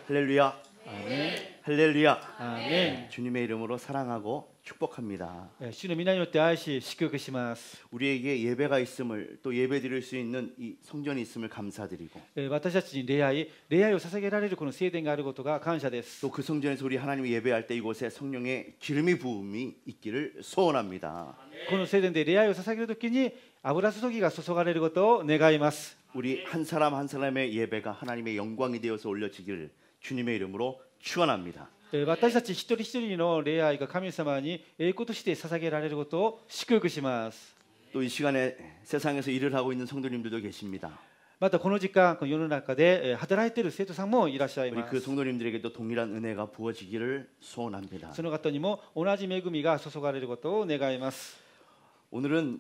할렐루야. 아멘. 할렐루야. 아멘. 주님의 이름으로 사랑하고 축복합니다. 主の皆によって愛し祝福します。 우리에게 예배가 있음을 또 예배 드릴 수 있는 이 성전이 있음을 감사드리고 私たちに礼愛を捧げられるこの聖殿があることが感謝です。 또 그 성전에서 우리 하나님을 예배할 때 이곳에 성령의 기름이 부음이 있기를 소원합니다. この聖殿で礼愛を捧げるときに油注ぎが注がれることを願います。 우리 한 사람 한 사람의 예배가 하나님의 영광이 되어서 올려지기를 주님의 이름으로 축원합니다. 私たち一人一人の礼愛が神様に栄光として捧げられることを祝福します。 또 이 시간에 세상에서 일을 하고 있는 성도님들도 계십니다. またこの時間、世の中で働いている生徒さんもいらっしゃい 우리 ま 그 す。 성도님들에게도 동일한 은혜가 부어지기를 소원합니다. その方にも同じ恵みが注がれることを願います。 오늘은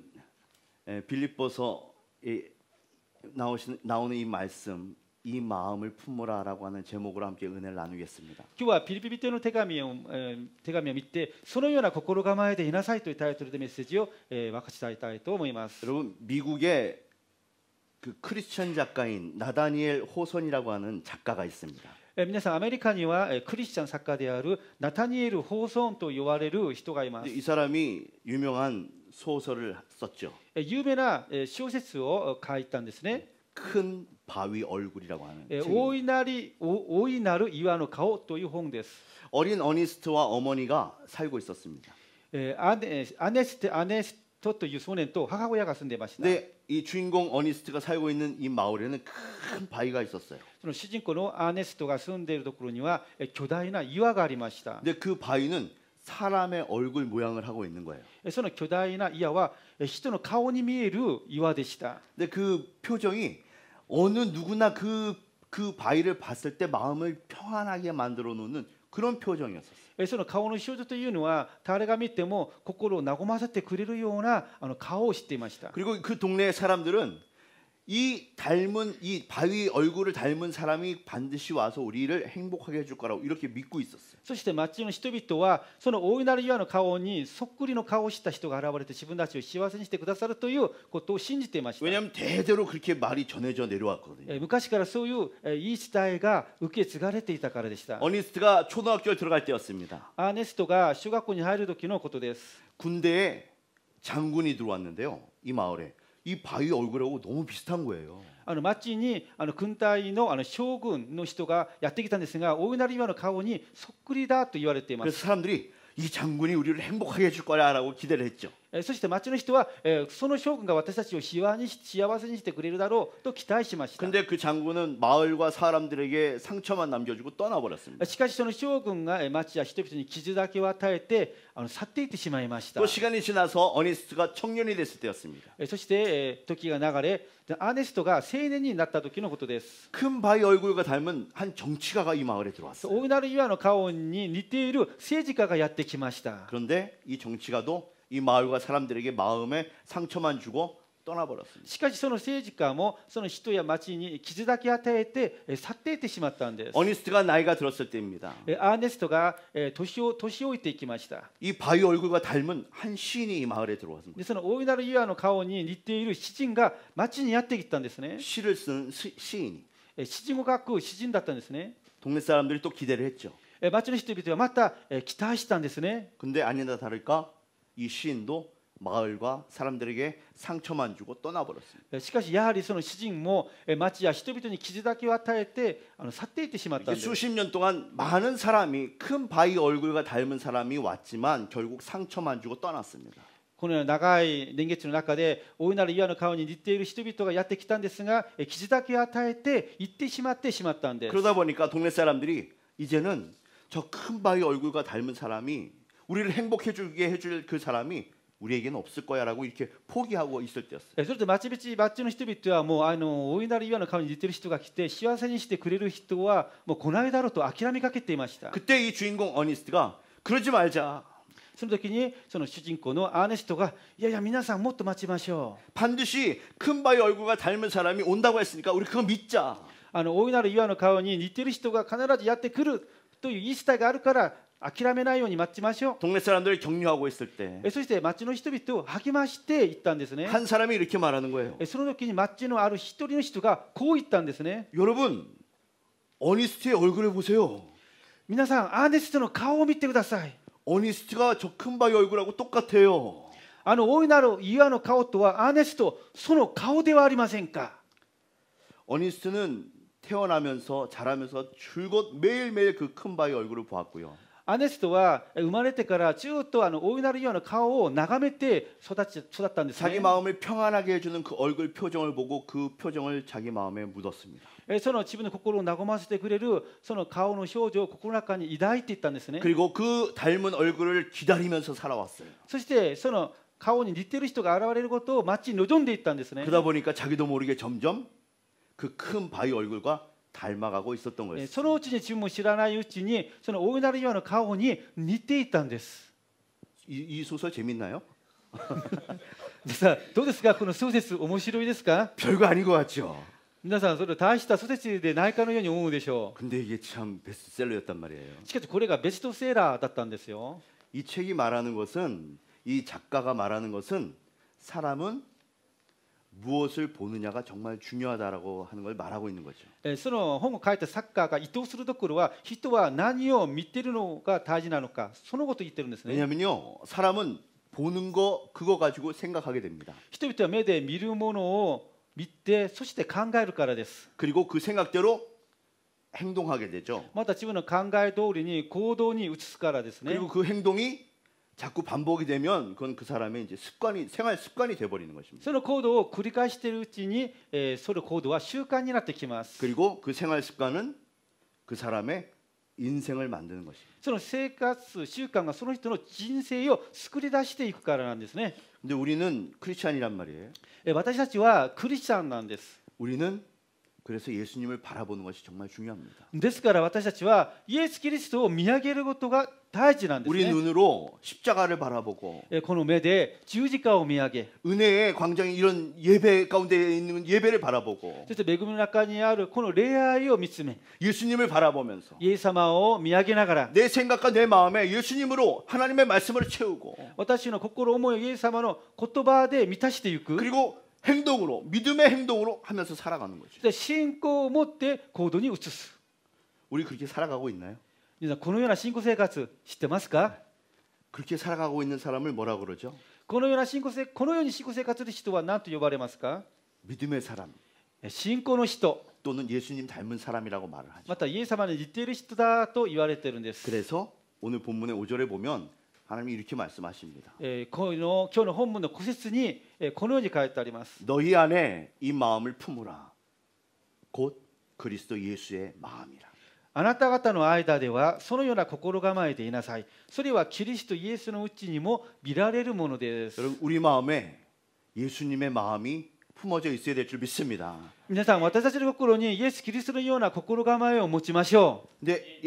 빌립보서에 나오는 이 말씀, 이 마음을 품으라라고 하는 제목으로 함께 은혜를 나누겠습니다. 今日はピリピ人の手紙を見て、そのような心構えでいなさいというタイトルでメッセージを分かち合いたいと思います。 여러분, 미국의 그 크리스천 작가인 나다니엘 호손이라고 하는 작가가 있습니다. 皆さん、アメリカにはクリスチャン作家であるナタニエル・ホーソンと言われる人がいます。 이 사람이 유명한 소설을 썼죠. 有名な小説を書いたんですね。 큰 바위 얼굴이라고 하는 大いなる岩の顔という本です。 어린 어니스트와 어머니가 살고 있었습니다. アネストという少年と母親が住んでいました。 근데 이 주인공 어니스트가 살고 있는 이 마을에는 큰 바위가 있었어요. その主人公のアネストが住んでいるところには巨大な岩がありました。 근데 그 바위는 사람의 얼굴 모양을 하고 있는 거예요. その巨大な岩は人の顔に見える岩でした。 근데 그 표정이 어느 누구나 그 바위를 봤을 때 마음을 평안하게 만들어 놓는 그런 표정이었어요. その顔の少女というのは誰が見ても心を和ませてくれるような顔をしていました。 그리고 그 동네의 사람들은 이 바위 얼굴을 닮은 사람이 반드시 와서 우리를 행복하게 해줄 거라고 이렇게 믿고 있었어요. そして町の人々はその大いなる岩の顔にそっくりの顔をした人が現れて自分たちを幸せにしてくださるということを信じていました。 왜냐하면 대대로 그렇게 말이 전해져 내려왔거든요. 昔からそういう言い伝えが受け継がれていたからでした。 어니스트가 초등학교에 들어갈 때였습니다. アーネストが小学校に入る時のことです。 군대에 장군이 들어왔는데요. 이 마을에 이 바위 얼굴하고 너무 비슷한 거예요. 町に軍隊の将軍の人がやってきたんですが、大いなる岩の顔にそっくりだと言われていま 그래서 す。 사람들이 이 장군이 우리를 행복하게 해줄 거야라고 기대를 했죠. そして町の人はその将軍が私たちを幸せにしてくれるだろうと期待しました。 근데 그 장군은 마을과 사람들에게 상처만 남겨주고 떠나버렸습니다. しかしその将軍が町や人々に傷だけを与えて去っていってしまいました。 또 시간이 지나서 어니스트가 청년이 됐을 때였습니다. そして時が流れ、アーネストが青年になった時のことです。 큰 바위 얼굴과 닮은 한 정치가가 이 마을에 들어왔어요. 大いなる岩の顔に似ている政治家がやってきました。 그런데 이 정치가도 이 마을과 사람들에게 마음에 상처만 주고 떠나버렸습니다. しかしその政治家もその人や町に傷だけ与えて去っていってしまったんです。 어니스트가 나이가 들었을 때입니다. アーネストが年老いていきました。 이 바위 얼굴과 닮은 한 시인이 이 마을에 들어왔습니다. でその大いなる岩の顔に似ている詩人が町にやってきたんですね。 시를 쓰는 시인이 詩人を書く詩人だったんですね。 동네 사람들이 또 기대를 했죠. 町の人々はまた期待したんですね。 근데 아니나 다를까 이 시인도 마을과 사람들에게 상처만 주고 떠나버렸습니다. しかしやはりその詩人も町や人々に傷だけを与えて去っていってしまったんです。 수십 년 동안 많은 사람이 큰 바위 얼굴과 닮은 사람이 왔지만 결국 상처만 주고 떠났습니다. このような長い年月の中で大いなる岩の顔に似ている人々がやってきたんですが、傷だけを与えて行ってしまったんです。 그러다 보니까 동네 사람들이 이제는 저 큰 바위 얼굴과 닮은 사람이 우리를 행복해주게 해줄 그 사람이 우리에게는 없을 거야라고 이렇게 포기하고 있을 때였어요. それで町の人々はもう大いなる岩の顔に似ている人が来て幸せにしてくれる人はもう来ないだろうと諦めかけていました。 그때 이 주인공 어니스트가 그러지 말자. その時にその主人公のアーネストがいやいや皆さんもっと待ちましょう。 반드시 큰 바위 얼굴과 닮은 사람이 온다고 했으니까 우리 그거 믿자. 大いなる岩の顔に似ている人が必ずやってくるという言い伝えがあるから諦めないように待ちましょう。 동네 사람들을 격려하고 있을 때 そして町の人々を励まして言ったんですね。 한 사람이 이렇게 말하는 거예요. その時に町のある一人の人がこう言ったんですね。 여러분, 어니스트의 얼굴을 보세요. 皆さん、アーネストの顔を見てください。 어니스트가 저 큰 바위 얼굴하고 똑같아요. 大いなる岩の顔とはアーネスト、その顔ではありませんか。 어니스트는 태어나면서 자라면서 줄곧 매일매일 그 큰 바위 얼굴을 보았고요. アーネストは生まれてからずっと大いなる岩の顔を眺めて育ったんです 자기 ね。 마음을 평안하게 해주는 그 얼굴 표정을 보고 그 표정을 자기 마음에 묻었습니다. その自分の心を和ませてくれるその顔の表情を心の中に抱いていったんですね。 그리고 그 닮은 얼굴을 기다리면서 살아왔어요. そしてその顔に似てる人が現れることを待ち望んでいったんですね。 그러다 보니까 자기도 모르게 점점 그 큰 바위 얼굴과 닮아가고 있었던 거예요. そのうちに自分も知らないうちにその大いなる岩の顔に似ていたんです。 이 소설 재밌나요? さあどうですか、この小説面白いですか。 별거 아닌 것 같죠. 皆さんそれ大した小説でないかのように思うでしょ 근데 이게 참 베스트셀러였단 말이에요. う。しかしこれがベストセラーだったんですよ。 이 책이 말하는 것은 이 작가가 말하는 것은 사람은 무엇을 보느냐가 정말 중요하다라고 하는 걸 말하고 있는 거죠. その本を書いた作家が意図するところは人は何を見ているのが大事なのか、そのことを言ってるんですね。 왜냐면요, 사람은 보는 거 그거 가지고 생각하게 됩니다. 人々は目で見るものを見て、そして考えるからです。 그리고 그 생각대로 행동하게 되죠. また自分の考え通りに行動に移すからですね。 그리고 그 행동이 자꾸 반복이 되면 그건 그 사람의 이제 습관이 생활 습관이 돼 버리는 것입니다. その行動を繰り返しているうちに、その行動は習慣になってきます。 그리고 그 생활 습관은 그 사람의 인생을 만드는 것입니다. その生活習慣がその人の人生を作り出していくからなんですね。 근데 우리는 크리스찬이란 말이에요. 私たちはクリスチャンなんです。 우리는 그래서 예수님을 바라보는 것이 정말 중요합니다. ですから私たちはイエス・キリストを見上げることが大事なんです 우리 ね。 눈으로 십자가를 바라보고 この目で十字架を見上げ、 은혜의 광장이 이런 예배 가운데 있는 예배를 바라보고 そして恵みの中にあるこの礼拝を見つめ、 예수님을 바라보면서 イエス様を見上げながら、 내 생각과 내 마음에 예수님으로 하나님의 말씀을 채우고 私の心思いをイエス様の言葉で満たしていく。 그리고 행동으로 믿음의 행동으로 하면서 살아가는 거죠. そして信仰を持って行動に移す。 우리 그렇게 살아가고 있나요? 皆さんこのような信仰生活知ってますか。 그렇게 살아가고 있는 사람을 뭐라 그러죠? このように信仰生活する人は何と呼ばれますか。 믿음의 사람 信仰の人、 또는 예수님 닮은 사람이라고 말을 하죠. またイエス様に似ている人だと言われているんです。 그래서 오늘 본문의 5절에 보면 하나님이 이렇게 말씀하십니다. この今日の本文の古節にこのように書いてあります。 너희 안에 이 마음을 품으라. 곧 그리스도 예수의 마음이라. あなた方の間ではそのような心構えでいなさい。それはキリストイエスのうちにも見られるものです。 여러분 우리 마음에 예수님의 마음이 품어져 있어야 될 줄 믿습니다. 皆さん、私たちの心にイエス・キリストのような心構えを持ちましょう。 근데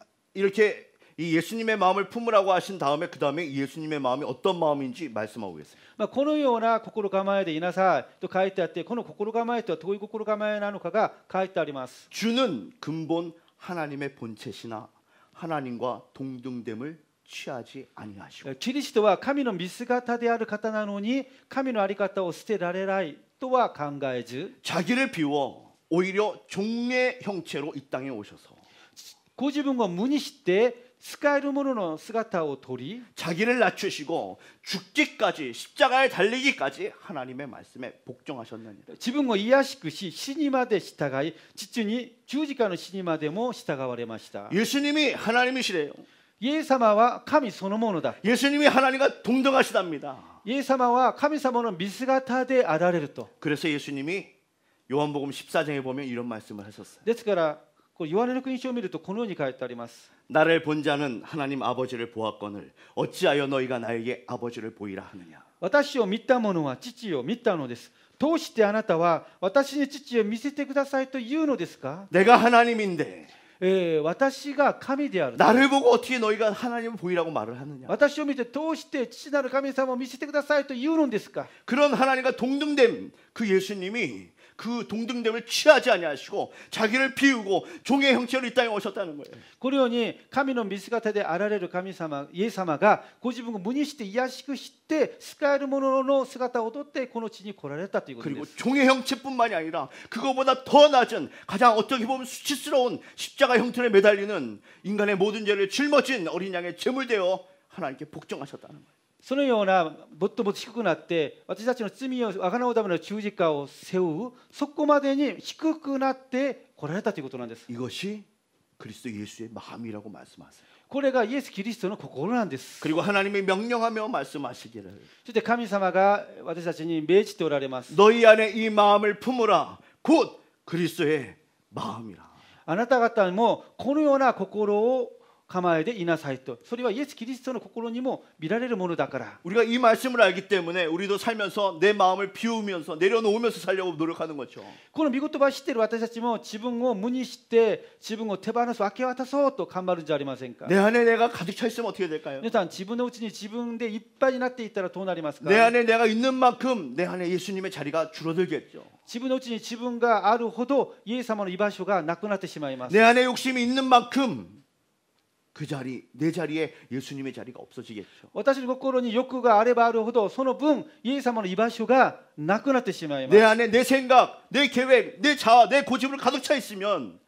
이렇게 이 예수님의 마음을 품으라고 하신 다음에 그 다음에 예수님의 마음이 어떤 마음인지 말씀하고 계세요. このような心構えでいなさいと書いてあって、この心構えとはどういう心構えなのかが書いてあります。 주는 근본 하나님의 본체시나 하나님과 동등됨을 취하지 아니하시고 キリストは神の見姿である方なのに、神の在り方を捨てられないとは考えず、 자기를 비워 오히려 종의 형체로 이 땅에 오셔서 ご自分を無にして使えるものの姿を取り、 자기를 낮추시고 죽기까지 십자가에 달리기까지 하나님의 말씀에 복종하셨느니라. 自分を卑しくし死にまで従い、父に十字架の死にまでも従われました。 예수님이 하나님이시래요. イエス様は神そのものだ。 예수님이 하나님과 동등하시답니다. イエス様は神様の見姿であられると。 그래서 예수님이 요한복음 14장에 보면 이런 말씀을 하셨어요. ですからこれヨハネの福音書を見るとこのように書いてあります。 나를 본 자는 하나님 아버지를 보았거늘 어찌하여 너희가 나에게 아버지를 보이라 하느냐. 私を見た者は父を見たのです。どうしてあなたは私に父を見せてくださいと言うのですか。 내가 하나님인데 私が神である。 나를 보고 어떻게 너희가 하나님을 보이라고 말을 하느냐. 私を見てどうして父なる神様を見せてくださいと言うのですか。 그런 하나님과 동등됨 그 예수님이 그 동등됨을 취하지 아니하시고 자기를 비우고 종의 형체로 이 땅에 오셨다는 거예요. このように神の見姿であられる神様イエス様がご自分を無にして卑しくして使える者の姿をとってこの地に来られたということで 그리고 す。 종의 형체뿐만이 아니라 그거보다 더 낮은 가장 어떻게 보면 수치스러운 십자가 형틀에 매달리는 인간의 모든 죄를 짊어진 어린 양의 제물되어 하나님께 복종하셨다는 거예요. そのようなもっともっと低くなって私たちの罪をあがなうための十字架を背負うそこまでに低くなって来られたということなんです。 이것이 그리스도 예수의 마음이라고 말씀하세요. これがイエス・キリストの心なんです。 그리고 하나님이 명령하며 말씀하시기를 そして神様が私たちに命じておられます。 너희 안에 이 마음을 품으라 곧 그리스도의 마음이라. あなた方もこのような心を構えていなさいと。それはイエス・キリストの心にも見られるものだから。 우리가 이 말씀을 알기 때문에 우리도 살면서 내 마음을 비우면서 내려놓으면서 살려고 노력하는 거죠. この御言葉を知っている私たちも自分を無にして自分を手放す明け渡そうと頑張るんじゃありませんか。 내 안에 내가 가득 차 있으면 어떻게 될까요? 皆さん自分のうちに自分でいっぱいになっていったらどうなりますか。 내 안에 내가 있는 만큼 내 안에 예수님의 자리가 줄어들겠죠. 自分のうちに自分があるほどイエス様の居場所がなくなってしまいます。 내 안에 욕심이 있는 만큼 그 자리, 내 자리에 예수님의 자리가 없어지겠죠. 私の心に欲があればあるほどその分イエス様の居場所がなくなってしまいま 내 す。 안에 내 생각, 내 계획, 내 자아, 내 고집으로 가득 차 있으면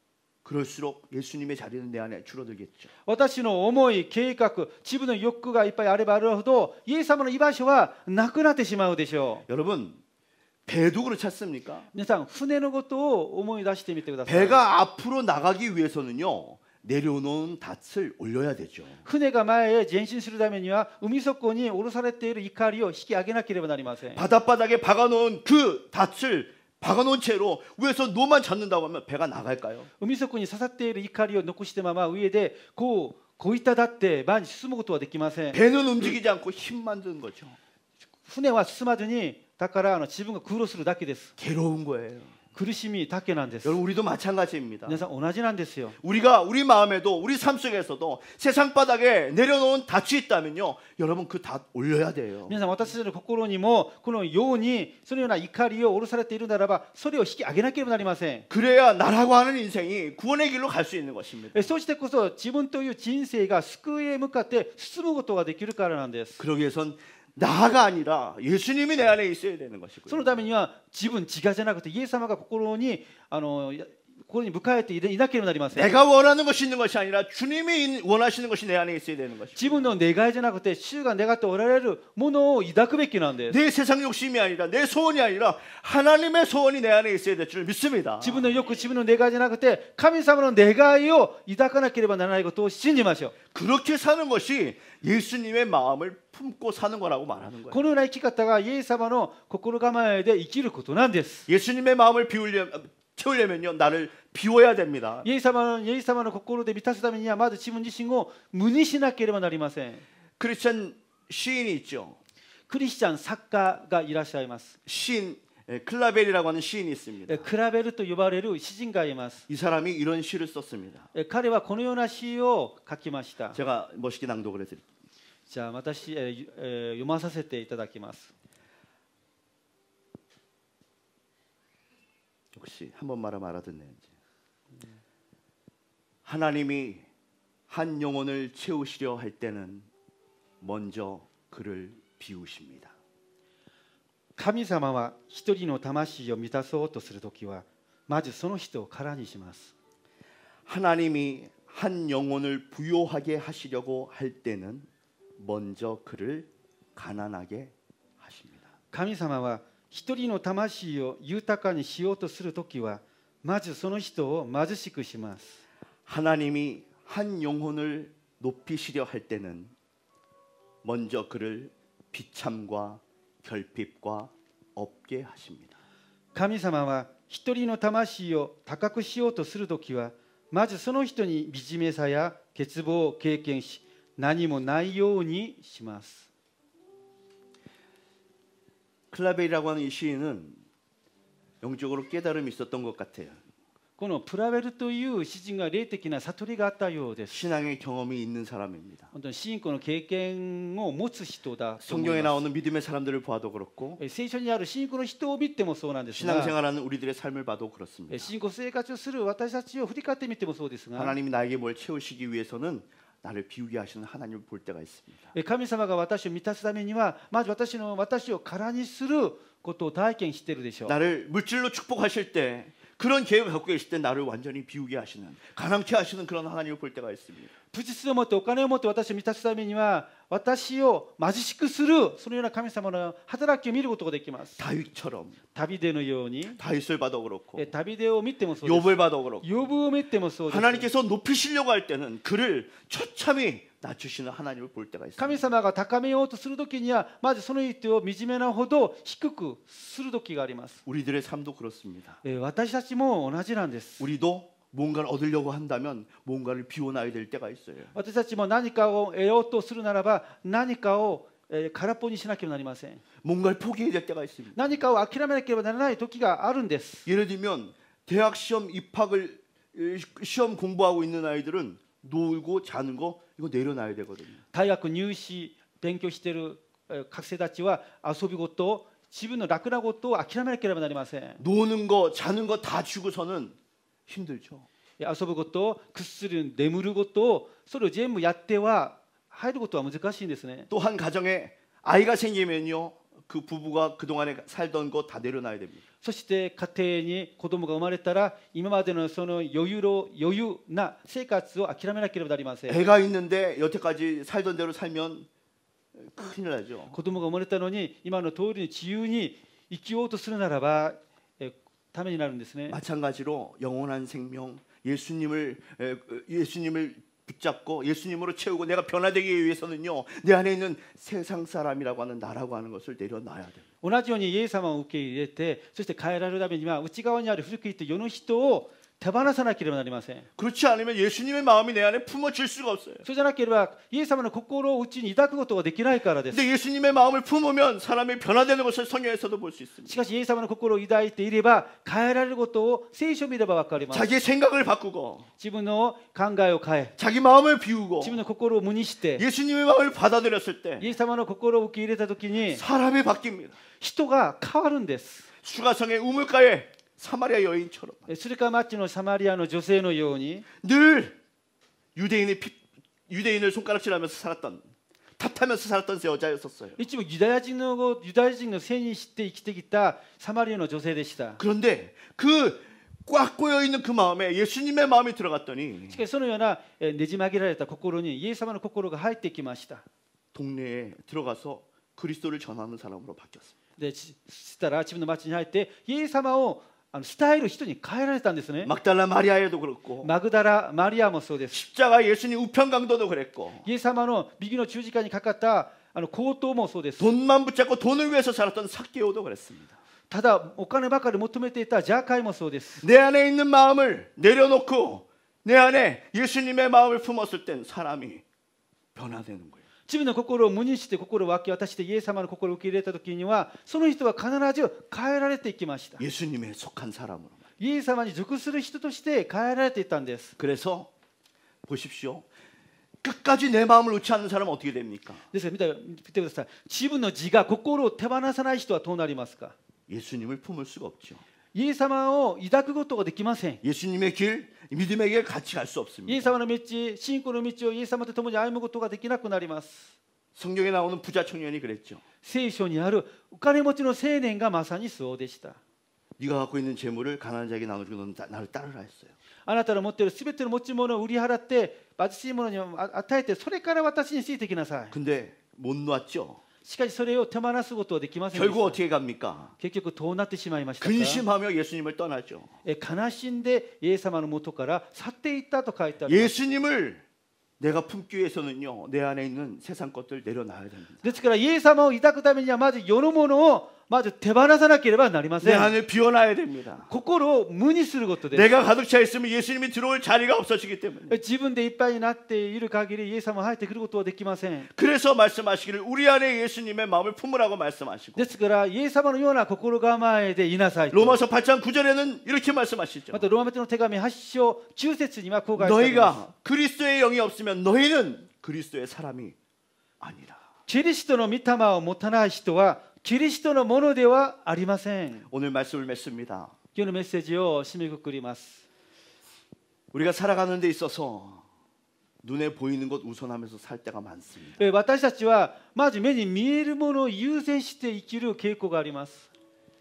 그럴수록 예수님의 자리는 내 안에 줄어들겠죠. 私の思い、計画、自分の欲がいっぱいあればあるほどイエス様の居場所はなくなってしまうでしょう。 여러분, 배도 그렇지 않습니까? 皆さん船のことを思い出してみてください。 배가 앞으로 나가기 위해서는요. 내려놓은 닷을 올려야 되죠. 船が前へ前進するためには海底に下ろされている怒りを引き上げなければなりません。 바닷바닥에 박아놓은 그 닷을 박아놓은 채로 위에서 노만 잡는다고 하면 배가 나갈까요? 海底に刺さっている怒りを残したまま上でこういっただって前に進むことはできません。 배는 움직이지 않고 힘만 드는 거죠. 船は進まずにだから自分が空路するだけです。 괴로운 거예요. 苦しみだけなんです。 여러분 우리도 마찬가지입니다. 皆さん同じなんですよ。 우리가 우리 마음에도 우리 삶 속에서도 세상 바닥에 내려놓은 닷이 있다면요. 여러분 그 닷 올려야 돼요. 皆さん私たちの心にもこのようにそのような怒りを下ろされているならばそれを引き上げなければなりません。 그래야 나라고 하는 인생이 구원의 길로 갈 수 있는 것입니다. そうしてこそ自分という人生が救いへ向かって進むことができるからなんです。 그러기 위해선 나가 아니라 예수님이 내 안에 있어야 되는 そ 것이고요. のためには自分自我じゃなくてイエス様が心に迎えていなければなりません。 내가 원하는 것이 있는 것이 아니라 주님이 원하시는 것이 내 안에 있어야 되는 것이고 自分の願いじゃなくて主が願っておられるものを抱くべきなんです。 내 세상 욕심이 아니라 내 소원이 아니라 하나님의 소원이 내 안에 있어야 될 줄 믿습니다. 自分の欲、自分の願いじゃなくて神様の願いを抱かなければならないことを信じましょう。 그렇게 사는 것이 예수님의 마음을 품고 사는 거라고 말하는 거예요. このような生き方がイエス様の心構えで生きることなんです。 예수님의 마음을 채우려면요 나를 비워야 됩니다. イエス様の心で満たすためにはまず自分自身を無にしなければなりません。 크리스천 시인이 있죠. クリスチャン作家がいらっしゃいます。 시인 클라벨이라고 하는 시인이 있습니다. クラベルと呼ばれる詩人がいます。 이 사람이 이런 시를 썼습니다. 彼はこのような詩を書きました。 제가 멋있게 낭독을 해드릴게요. じゃあ私、読まさせていただきます。 역시 한 번 말하면 알아듣네요. 하나님이 한 영혼을 채우시려 할 때는 먼저 그를 비우십니다. 神様は一人の魂を満たそうとするときはまずその人を空にします。 하나님이 한 영혼을 부요하게 하시려고 할 때는 먼저 그를 가난하게 하십니다. 神様は一人の魂を豊かにしようとするときはまずその人を貧しくします。 하나님이 한 영혼을 높이시려 할 때는 먼저 그를 비참과 결핍과 없게 하십니다. 神様は一人の魂を高くしようとするときはまずその人に惨めさや欠乏を経験し何もないようにします。 클라벨이라고 하는 이 시인은 영적으로 깨달음이 있었던 것 같아요. このプラベルという詩人が霊的な悟りがあったようです。 신앙의 경험이 있는 사람입니다. 本当に信仰の経験を持つ人だと思い 성경에 ます。 나오는 믿음의 사람들을 보아도 그렇고 聖書にある信仰の人を見てもそうなんですが、 신앙생활하는 우리들의 삶을 봐도 그렇습니다. 信仰生活をする私たちを振り返ってみてもそうですが、 하나님이 나에게 뭘 채우시기 위해서는 나를 비우게 하시는 하나님을 볼 때가 있습니다. 神様が私を満たすためにはまず私を空にすることを体験しているでしょう。 나를 물질로 축복하실 때 그런 계획을 갖고 계실 때 나를 완전히 비우게 하시는 가난케 하시는 그런 하나님을 볼 때가 있습니다. 物質を持ってお金を持って私を満たすためには私を貧しくするそのような神様の働きを見ることができます。 다윗처럼 旅出のように 다윗을 봐도 그렇고 旅出を見てもそうです。 욥을 봐도 그렇고 ヨブを見てもそうです。 하나님께서 높이시려고 할 때는 그를 처참히 낮추시는 하나님을 볼 때가 있습니다. 神様が高めようとするときにはまずその人を惨めなほど低くする時があります。 우리들의 삶도 그렇습니다. 私たちも同じなんです。 우리도 뭔가를 얻으려고 한다면 뭔가를 비워놔야 될 때가 있어요. 私たちも何かを得ようとするならば何かを空っぽにしなければなりません。 뭔가를 포기해야 될 때가 있습니다. 何かを諦めなければならない時があるんです。 예를 들면 대학 시험 입학을 시험 공부하고 있는 아이들은 놀고 자는 거 이거 내려놔야 되거든요. 大学入試勉強している学生たちは遊び事自分の楽なことを諦めなければなりません。 노는 거 자는 거 다 주고서는 힘들죠. 遊ぶことぐっすり眠ることそれを全部やっては入ることは難しいんですね。 또 한 가정에 아이가 생기면요 그 부부가 그동안에 살던 거 다 내려놔야 됩니다. そして家庭に子供が生まれたら今までのその余裕な生活を諦めなければなりません。 애가 있는데 여태까지 살던 대로 살면 큰일 나죠. 子供が生まれたのに今の通りに自由に生きようとするならばためになるんですね。 마찬가지로 영원한 생명 예수님을 붙잡고 예수님으로 채우고 내가 변화되기 위해서는요 내 안에 있는 세상 사람이라고 하는 나라고 하는 것을 내려놔야 돼요. 同じようにイエス様を受け入れてそして変えられるためには内側にある古く言って世の人を手放さなければなりません。 그렇지 않으면 예수님의 마음이 내 안에 품어질 수가 없어요. そうじゃなければイエス様の心を内に抱くことができないからです。 근데 예수님의 마음을 품으면 사람이 변화되는 것을 성경에서도 볼 수 있습니다. しかしイエス様の心を抱いていれば変えられることを聖書を見れば分かります。 자기의 생각을 바꾸고 自分の考えを変え 자기 마음을 비우고 自分の心を無にして 예수님의 마음을 받아들였을 때 イエス様の心を受け入れたときに 사람이 바뀝니다. 人が変わるんです。 수가성의 우물가에 사마리아 여인처럼 スルカ町のサマリアの女性のように 늘 유대인을 손가락질하면서 살았던 탓하면서 살았던 여자였었어요. 一部ユダヤ人のせいにして生きてきたサマリアの女性でした。 그런데 그 꽉 꼬여 있는 그 마음에 예수님의 마음이 들어갔더니 しかしそのようなねじ曲げられた心にイエス様の心が入ってきました。 동네에 들어가서 그리스도를 전하는 사람으로 바뀌었습니다. でしたら自分の町に入ってイエス様を伝える人に変えられたんですね。 막달라 마리아에도 그렇고 マグダラマリアもそうです。 십자가 예수님 우편 강도도 그랬고 イエス様の右の十字架にかかった強盗もそうです。 돈만 붙잡고 돈을 위해서 살았던 삭개오도 그랬습니다. ただお金ばかり求めていたジャーカイもそうです。 내 안에 있는 마음을 내려놓고 내 안에 예수님의 마음을 품었을 땐 사람이 변화되는 거예요. 自分の心を無にして心を分け渡してイエス様の心を受け入れた時にはその人は必ず変えられていきました。 예수님에 속한 사람으로. イエス様に属する人として変えられていったんです。 그래서 보십시오. 끝까지 내 마음을 놓지 않는 사람은 어떻게 됩니까? ですから見てください。自分の自我心を手放さない人はどうなりますか。 예수님을 품을 수가 없죠. イエス様を抱くことができません。 예수님의 길, 믿음의 길 같이 갈 수 イエ 없습니다. ス様の道、信仰の道をイエス様と共に歩むことができなくなります。 성경에 나오는 부자 청년이 그랬죠. 聖書にあるお金持ちの青年がまさにそうでした。 네가 갖고 있는 재물을 가난한 자에게 나눠주고 너는 나를 따르라 했어요. あなたの持っているすべての持ち物を売り払って貧しい者に与えてそれから私についてきなさい。 근데 못 놓았죠. しかしそれを手放すことはできませんでし 결국 た。 어떻게 갑니까? 結局どうなってしまいましたか。 근심하며 예수님을 떠나죠. 悲しんでイエス様の元から去っていったと書いてあります。 예수님을 내가 품기 위해서는요 내 안에 있는 세상 것들 내려놔야 됩니다. ですからイエス様を抱くためにはまず世のものをまず手放さなければなりま 내 せん。 안을 비워놔야 됩니다. 心を無にすることです。 내가 가득 차 있으면 예수님이 들어올 자리가 없어지기 때문에. 自分でいっぱいになっている限りイエス様は入ってくることはできません。 그래서 말씀하시기를 우리 안에 예수님의 마음을 품으라고 말씀하시고. ですからイエス様のような心構えでいなさいと。 로마서 8장 9절에는 이렇게 말씀하시죠. またローマ人の手紙8章9節にはこう書いてあります。 너희가 그리스도의 영이 없으면 너희는 그리스도의 사람이 아니라. キリストの御霊を持たない人はキリストのものではありません。 오늘 말씀을 맺습니다. 今日のメッセージを締めくくります。 우리가 살아가는 데 있어서 눈에 보이는 것 우선하면서 살 때가 많습니다. 私たちはまず目に見えるものを優先して生きる傾向があります。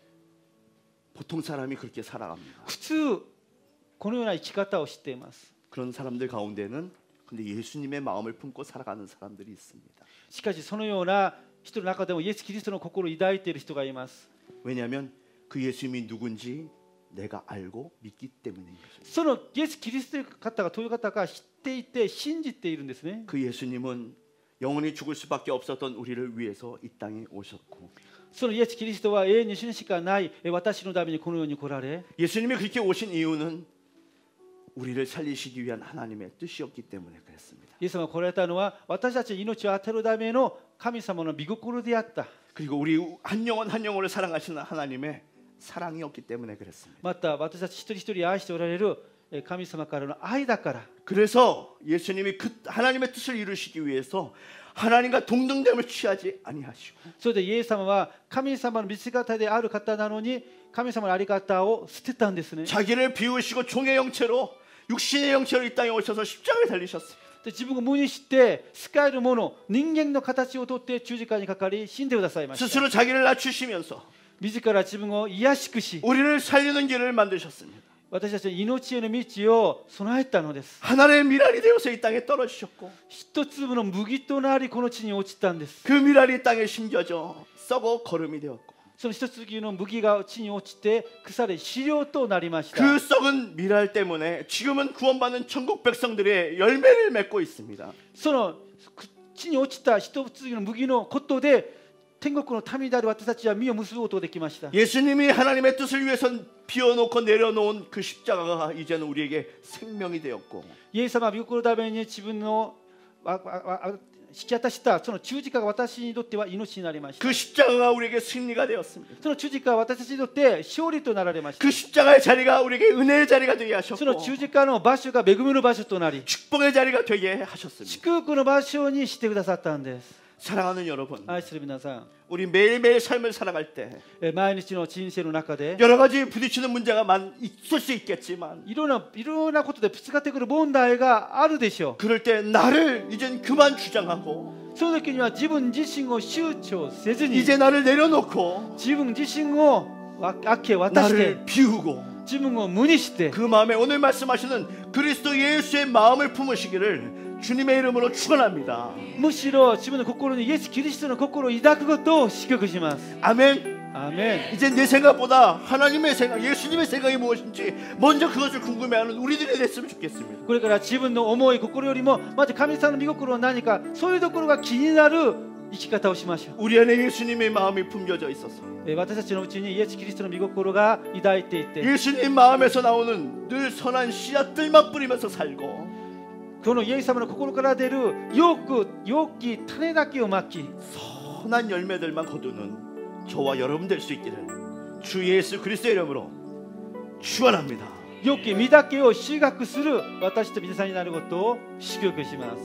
보통 사람이 그렇게 살아갑니다. 普通このような生き方をしています。 그런 사람들 가운데는 근데 예수님의 마음을 품고 살아가는 사람들이 있습니다. しかしそのような人の中でもイエス・キリストの心を抱いている人がいます。 왜냐하면 그 예수님이 누군지 내가 알고 믿기 때문인 것입니다. そのイエス・キリストという方がどういう方か知っていて信じているんですね。 그 예수님은 영원히 죽을 수밖에 없었던 우리를 위해서 이 땅에 오셨고 そのイエス・キリストは永遠に死ぬしかない私のためにこの世に来られ 예수님이 그렇게 오신 이유는 우리를 살리시기 위한 하나님의 뜻이었기 때문에 그랬습니다. イエス様が来られたのは私たちに命を与えるための神様の御心であった。 그리고 우리 한 영혼 한 영혼을 사랑하시는 하나님의 사랑이었기 때문에 그랬습니다. また私たち一人一人愛しておられる神様からの愛だから。 그래서 예수님이 그 하나님의 뜻을 이루시기 위해서 하나님과 동등됨을 취하지 아니하시고 それでイエス様は神様の見せ方である方なのに神様のあり方を捨てたんですね。 자기를 비우시고 종의 형체로 육신의 형체로 이 땅에 오셔서 십자가에 달리셨어요. で自分を無にして使えるもの人間の形をとって十字架にかかり死んでくださいました。 스스로 자기를 낮추시면서 自ら自分を癒しくし 우리를 살리는 길을 만드셨습니다. 私たちの命への道を備えたのです。 하나님의 미랄이 되어서 이 땅에 떨어지셨고 一粒の麦となりこの地に落ちたんです。 그 미랄이 땅에 심겨져 썩어 거름이 되었고 その一粒の麦が地に落ちて腐れ飼料となりました。 그 썩은 미랄 때문에 지금은 구원받는 천국 백성들의 열매를 맺고 있습니다. その地に落ちた一粒の麦のことで天国の民である私たちは実を結ぶことができました。 예수님이 하나님의 뜻을 위해서 비워놓고 내려놓은 그 십자가가 이제는 우리에게 생명이 되었고 イエス様は御心のために自分の引き渡したその十字架が私にとっては命になりました。 그 십자가가 우리에게 승리가 되었습니다. その十字架は私たちにとって勝利となられました。 그 십자가의 자리가 우리에게 은혜의 자리가 되게 その 하셨고 十字架の場所が恵みの場所となり 축복의 자리가 되게 하셨습니다. 祝福の場所にしてくださったんです。 사랑하는 여러분, 愛する皆さん、 우리 매일매일 삶을 살아갈 때 毎日の人生の中で 여러 가지 부딪히는 문제가 있을 수 있겠지만 いろんなことでぶつかってくる問題があるでしょう。 그럴 때 나를 이젠 그만 주장하고 その時には自分自身を躊躇せずに 이제 나를 내려놓고 自分自身を明け渡して 나를 비우고 自分を無にして 그 마음에 오늘 말씀하시는 그리스도 예수의 마음을 품으시기를 주님의 이름으로 축원합니다. むしろ自分の心にイエス・キリストの心を抱くことを祝福します。 아멘. アーメン。 이제 내 생각보다 하나님의 생각, 예수님의 생각이 무엇인지 먼저 그것을 궁금해하는 우리들이 됐으면 좋겠습니다. これから自分の思い心よりもまず神様の御心は何かそういうところが気になる生き方をしましょう。 우리 안에 예수님의 마음이 품겨져 있어서 私たちのうちにイエス・キリストの御心が抱いていて 예수님 마음에서 나오는 늘 선한 씨앗들만 뿌리면서 살고 このイエス様の心から出る良き種だけをまき 선한 열매들만 거두는 저와 여러분 될 수 있기를 주 예수 그리스도의 이름으로 축원합니다. 良き実だけを収穫する私と皆さんになることを祝福します。